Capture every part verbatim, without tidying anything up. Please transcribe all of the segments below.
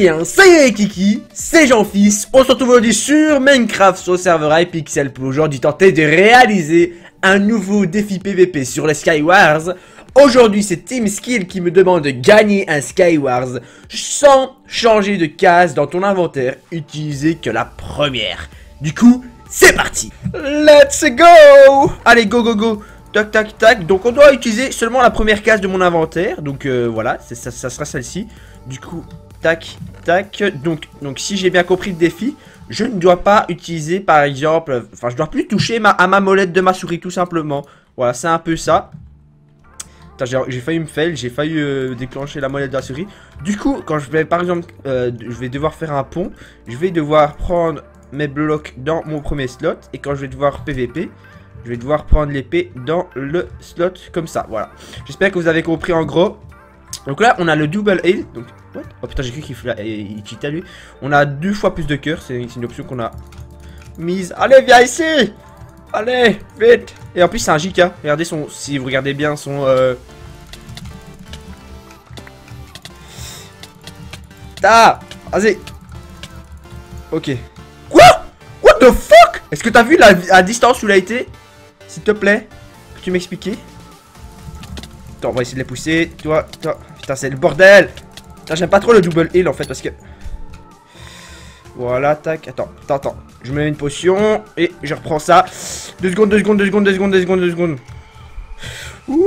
Eh bien, ça y est Kiki, c'est Jean-Fils, on se retrouve aujourd'hui sur Minecraft sur le serveur Hypixel pour aujourd'hui tenter de réaliser un nouveau défi P V P sur les Skywars. Aujourd'hui c'est Team Skill qui me demande de gagner un Skywars sans changer de case dans ton inventaire, utiliser que la première. Du coup, c'est parti. Let's go. Allez, go go go. Tac tac tac, donc on doit utiliser seulement la première case de mon inventaire. Donc euh, voilà, ça, ça sera celle-ci. Du coup, tac tac, donc, donc si j'ai bien compris le défi, je ne dois pas utiliser par exemple, enfin je dois plus toucher ma, à ma molette de ma souris tout simplement. Voilà, c'est un peu ça. J'ai failli me fail, j'ai failli euh, déclencher la molette de la souris. Du coup, quand je vais par exemple, euh, je vais devoir faire un pont, je vais devoir prendre mes blocs dans mon premier slot. Et quand je vais devoir P V P, je vais devoir prendre l'épée dans le slot comme ça, voilà. J'espère que vous avez compris en gros. Donc là, on a le double heal. Donc, what? Oh putain, j'ai cru qu'il il cheatait lui. On a deux fois plus de cœur, c'est une option qu'on a mise. Allez, viens ici. Allez, vite. Et en plus, c'est un J K. Regardez son, si vous regardez bien son... Euh... Ah, vas-y. Ok. Quoi? What the fuck? Est-ce que t'as vu la, la distance où il a été? S'il te plaît, peux-tu m'expliquer? Attends, on va essayer de les pousser. Toi, toi. Putain, c'est le bordel. Putain, j'aime pas trop le double heal en fait parce que... Voilà, tac. Attends, attends, attends. Je mets une potion et je reprends ça. Deux secondes, deux secondes, deux secondes, deux secondes, deux secondes, deux secondes. Ouh.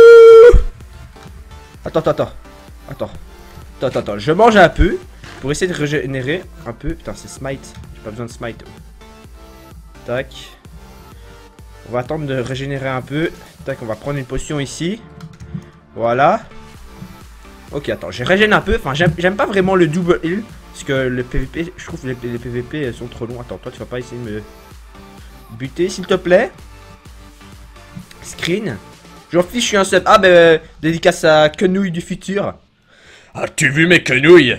Attends, attends, attends. Attends. Attends, attends. Je mange un peu pour essayer de régénérer un peu. Putain, c'est smite. J'ai pas besoin de smite. Tac. On va attendre de régénérer un peu. Tac, on va prendre une potion ici. Voilà. Ok, attends, je régène un peu. Enfin, j'aime pas vraiment le double heal. Parce que le P V P, je trouve que les, les P V P sont trop longs. Attends, toi, tu vas pas essayer de me buter, s'il te plaît. Screen. J'en fiche, je suis un sub. Ah, ben, euh, dédicace à Quenouille du futur. As-tu vu mes quenouilles?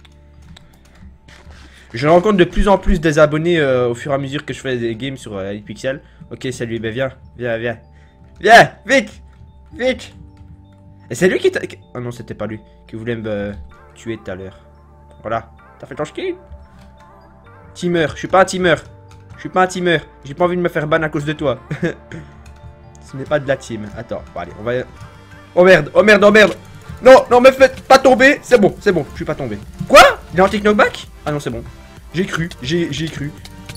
Je rencontre de plus en plus des abonnés euh, au fur et à mesure que je fais des games sur euh, Hypixel. Ok, salut, ben viens, viens, viens. Viens, vite, vite. Et c'est lui qui t'a... Oh non, c'était pas lui qui voulait me euh, tuer tout à l'heure. Voilà, t'as fait ton skin. Teamer, je suis pas un teamer. Je suis pas un teamer. J'ai pas envie de me faire ban à cause de toi. Ce n'est pas de la team. Attends, bon, allez, on va... Oh merde, oh merde, oh merde. Non, non, me faites pas tomber. C'est bon, c'est bon, je suis pas tombé. Quoi? Il est en knockback? Ah non, c'est bon. J'ai cru, j'ai cru.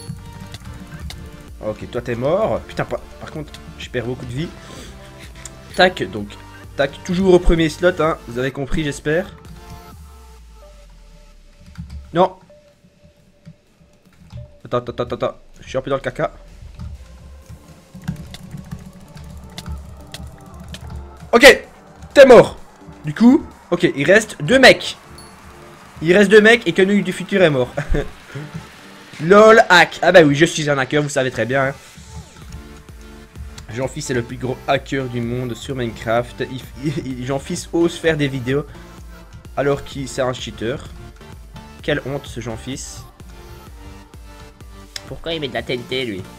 Ok, toi t'es mort. Putain, par, par contre, je perds beaucoup de vie. Tac, donc, tac, toujours au premier slot, hein. Vous avez compris, j'espère. Non. Attends, attends, attends, attends. Je suis un peu dans le caca. Ok, t'es mort. Du coup, ok, il reste deux mecs. Il reste deux mecs et Quenouille du futur est mort. LOL hack. Ah bah oui, je suis un hacker, vous savez très bien. Hein. Jean-Fils est le plus gros hacker du monde sur Minecraft. Jean-Fils ose faire des vidéos alors qu'il c'est un cheater. Quelle honte ce Jean-Fils. Pourquoi il met de la T N T lui?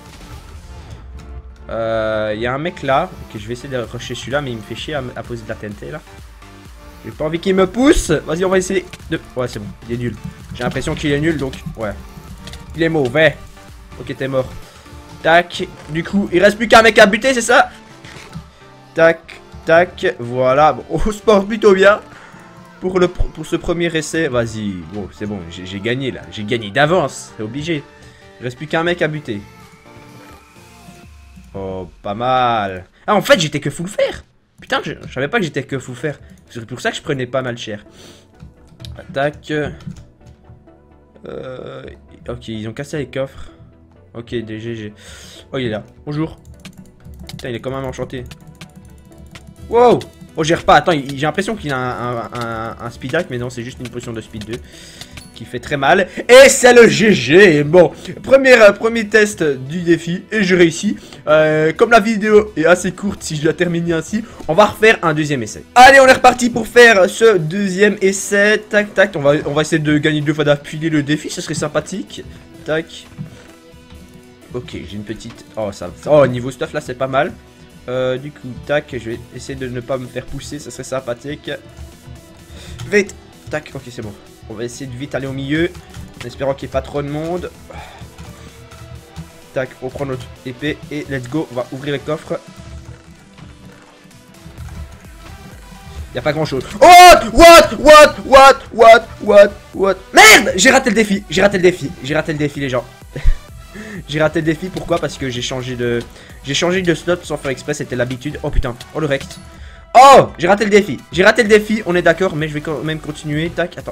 Euh, il y a un mec là. Ok, je vais essayer de rusher celui-là, mais il me fait chier à, à poser de la T N T là. J'ai pas envie qu'il me pousse. Vas-y, on va essayer de... Ouais, c'est bon, il est nul. J'ai l'impression qu'il est nul, donc... Ouais. Il est mauvais. Ok, t'es mort. Tac. Du coup, il reste plus qu'un mec à buter, c'est ça? Tac, tac. Voilà. Bon, on se porte plutôt bien. Pour, le, pour ce premier essai. Vas-y. Bon, c'est bon. J'ai gagné, là. J'ai gagné d'avance. C'est obligé. Il reste plus qu'un mec à buter. Oh, pas mal. Ah, en fait, j'étais que full fer. Putain, je, je savais pas que j'étais que full fer. C'est pour ça que je prenais pas mal cher. Attaque. Euh, ok, ils ont cassé les coffres. Ok, des G G. Oh, il est là. Bonjour. Putain, il est quand même enchanté. Wow. Oh, gère pas. Attends, j'ai l'impression qu'il a un, un, un, un speed hack, mais non, c'est juste une potion de speed deux. Qui fait très mal. Et c'est le G G. Bon, premier, euh, premier test du défi. Et je réussis. Euh, comme la vidéo est assez courte, si je la termine ainsi, on va refaire un deuxième essai. Allez, on est reparti pour faire ce deuxième essai. Tac, tac. On va, on va essayer de gagner deux fois d'affilée le défi. Ce serait sympathique. Tac. Ok, j'ai une petite... Oh, ça... Oh, niveau stuff, là, c'est pas mal. Euh, du coup, tac. Je vais essayer de ne pas me faire pousser. Ce serait sympathique. Vite. Tac. Ok, c'est bon. On va essayer de vite aller au milieu. En espérant qu'il n'y ait pas trop de monde. Tac, on prend notre épée et let's go. On va ouvrir le coffre. Il n'y a pas grand chose. What? What? What? What? What? What? What? Merde! J'ai raté le défi. J'ai raté le défi. J'ai raté le défi, les gens. J'ai raté le défi. Pourquoi? Parce que j'ai changé de... J'ai changé de slot sans faire exprès. C'était l'habitude. Oh putain. Oh le rect. Oh! J'ai raté le défi. J'ai raté le défi. On est d'accord. Mais je vais quand même continuer. Tac. Attends.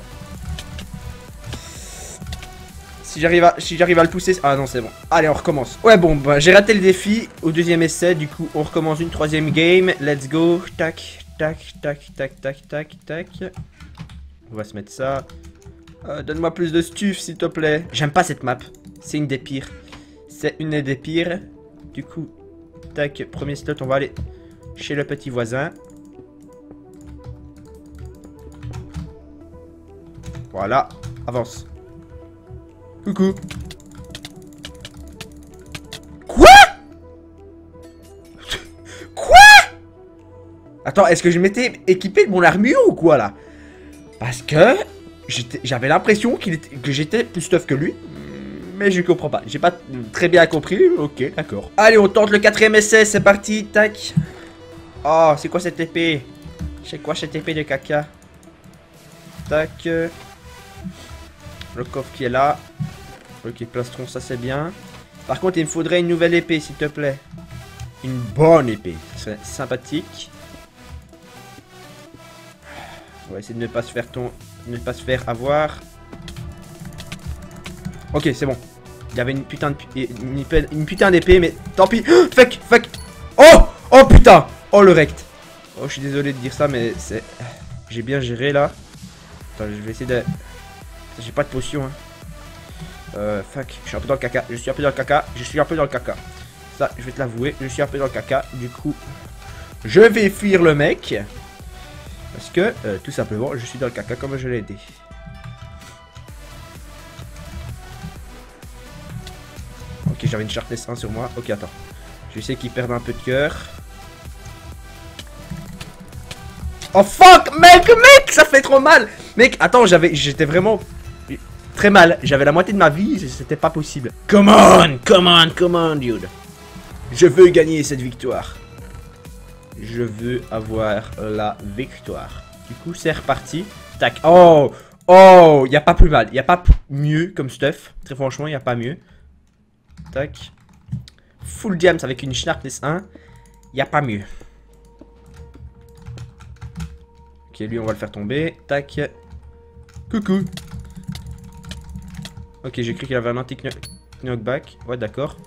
Si j'arrive à, si j'arrive à le pousser... Ah non, c'est bon. Allez, on recommence. Ouais, bon, bah, j'ai raté le défi au deuxième essai. Du coup, on recommence une troisième game. Let's go. Tac, tac, tac, tac, tac, tac, tac. On va se mettre ça. Euh, Donne-moi plus de stuff, s'il te plaît. J'aime pas cette map. C'est une des pires. C'est une des pires. Du coup, tac, premier slot, on va aller chez le petit voisin. Voilà. Avance. Coucou. Quoi? Quoi? Attends, est-ce que je m'étais équipé de mon armure ou quoi là? Parce que j'avais l'impression qu'il était, que j'étais plus stuff que lui. Mais je comprends pas. J'ai pas très bien compris. Ok, d'accord. Allez, on tente le quatrième essai. C'est parti. Tac. Oh, c'est quoi cette épée? C'est quoi cette épée de caca? Tac. Le coffre qui est là. Ok, plastron, ça c'est bien. Par contre, il me faudrait une nouvelle épée, s'il te plaît. Une bonne épée. Ce serait sympathique. On va essayer de ne pas se faire ton... ne pas se faire avoir. Ok, c'est bon. Il y avait une putain de... une, une putain d'épée, mais tant pis. Oh, fuck, fuck. Oh! Oh putain! Oh le rect. Oh, je suis désolé de dire ça, mais c'est... J'ai bien géré, là. Attends, je vais essayer de... J'ai pas de potion, hein. Euh, fuck, je suis un peu dans le caca, je suis un peu dans le caca, je suis un peu dans le caca. Ça, je vais te l'avouer, je suis un peu dans le caca. Du coup, je vais fuir le mec. Parce que, euh, tout simplement, je suis dans le caca comme je l'ai dit. Ok, j'avais une sharpness un sur moi. Ok, attends. Je sais qu'il perd un peu de cœur. Oh fuck, mec, mec, ça fait trop mal. Mec, attends, j'avais, j'étais vraiment... très mal, j'avais la moitié de ma vie, c'était pas possible. Come on, come on, come on, dude. Je veux gagner cette victoire. Je veux avoir la victoire. Du coup, c'est reparti. Tac. Oh, oh, il n'y a pas plus mal. Il n'y a pas mieux comme stuff. Très franchement, il n'y a pas mieux. Tac. Full diams avec une sharpness un. Il n'y a pas mieux. Ok, lui, on va le faire tomber. Tac. Coucou. Ok, j'ai cru qu'il avait un anti-knockback. Ouais, d'accord.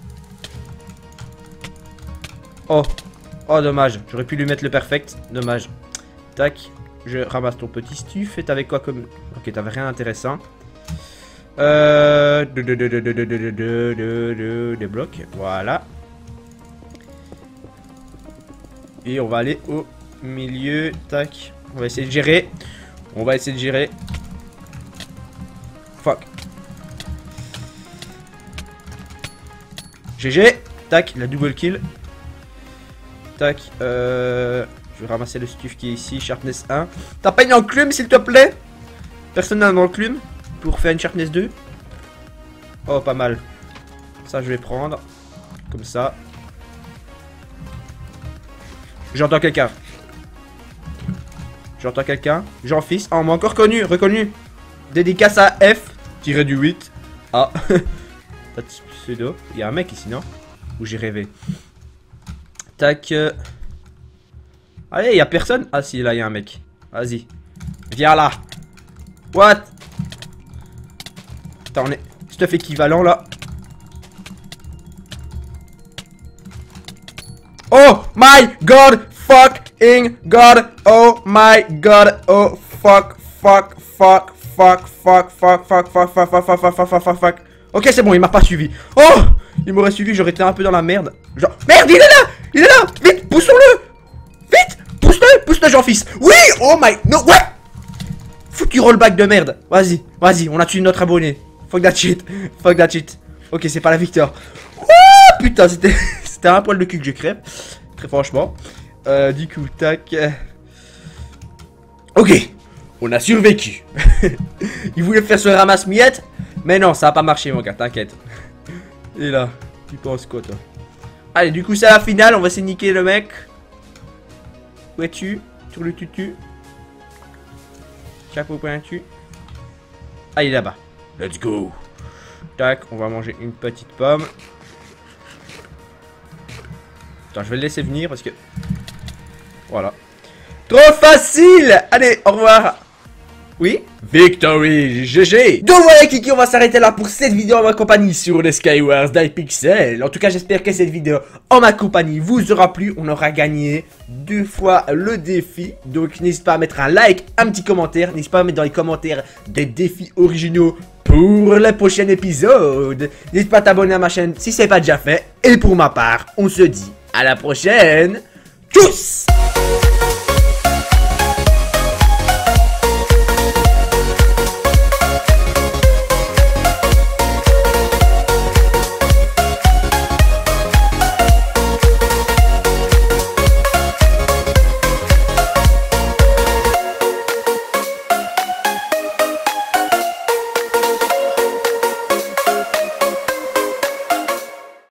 Oh. Oh, dommage. J'aurais pu lui mettre le perfect. Dommage. Tac. Je ramasse ton petit stuff. Et t'avais quoi comme... Ok, t'avais rien d'intéressant. Euh... Des blocs. Voilà. Et on va aller au milieu. Tac. On va essayer de gérer. On va essayer de gérer. Fuck. G G. Tac, la double kill. Tac, euh... je vais ramasser le stuff qui est ici, sharpness un. T'as pas une enclume, s'il te plaît? Personne n'a une enclume pour faire une sharpness deux? Oh, pas mal. Ça, je vais prendre. Comme ça. J'entends quelqu'un. J'entends quelqu'un. Jean-Fils. Oh, on m'a encore connu, reconnu. Dédicace à F. Tiré du huit. Ah. T'as pseudo. Il y a un mec ici, non? Ou j'ai rêvé? Tac. Euh... Allez, il y a personne? Ah si, là, il y a un mec. Vas-y. Viens là. What? Attends, on est... Stuff équivalent, là. Oh my god. Fucking god. Oh my god. Oh fuck. Fuck. Fuck. Fuck. Fuck. Fuck. Fuck. Fuck. Fuck. Fuck. Fuck. Fuck. Fuck. Fuck. Fuck. Ok, c'est bon, il m'a pas suivi. Oh! Il m'aurait suivi, j'aurais été un peu dans la merde. Genre, merde, il est là! Il est là! Vite, poussons-le! Vite! Pousse-le! Pousse-le, Jean-Fils! Oui! Oh my... No, ouais! Foutu rollback de merde. Vas-y, vas-y, on a tué notre abonné. Fuck that shit. Fuck that shit. Ok, c'est pas la victoire. Oh, putain, c'était... C'était un poil de cul que je crève. Très franchement. Euh, du coup, tac. Ok. On a survécu. Il voulait faire ce ramasse-miettes. Mais non, ça a pas marché, mon gars, t'inquiète. Et là, tu penses quoi, toi? Allez, du coup, c'est la finale. On va essayer de niquer le mec. Où es-tu? Sur le tutu. Chapeau pointu. Ah, il est là-bas. Let's go. Tac, on va manger une petite pomme. Attends, je vais le laisser venir parce que... Voilà. Trop facile. Allez, au revoir. Oui, victory, G G. Donc voilà Kiki, on va s'arrêter là pour cette vidéo en ma compagnie sur les Skywars d'Hypixel. En tout cas, j'espère que cette vidéo en ma compagnie vous aura plu. On aura gagné deux fois le défi. Donc n'hésite pas à mettre un like, un petit commentaire. N'hésite pas à mettre dans les commentaires des défis originaux pour le prochain épisode. N'hésite pas à t'abonner à ma chaîne si ce n'est pas déjà fait. Et pour ma part, on se dit à la prochaine. Tchuss!